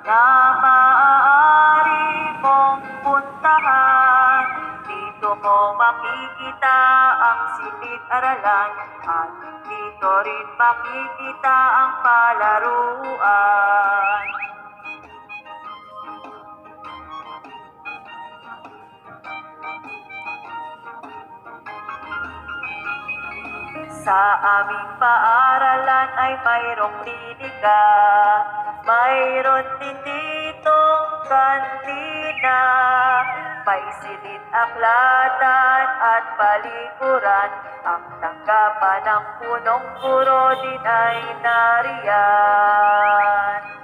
na maaari mong puntahan. Dito mo makikita ang silid-aralan at dito rin makikita ang palaruan. Sa aming paaralan ay mayroong klinika, mayroon din ditong kantina, may silid-aklatan at palikuran, ang tanggapan ng punong puro din ay nariyan.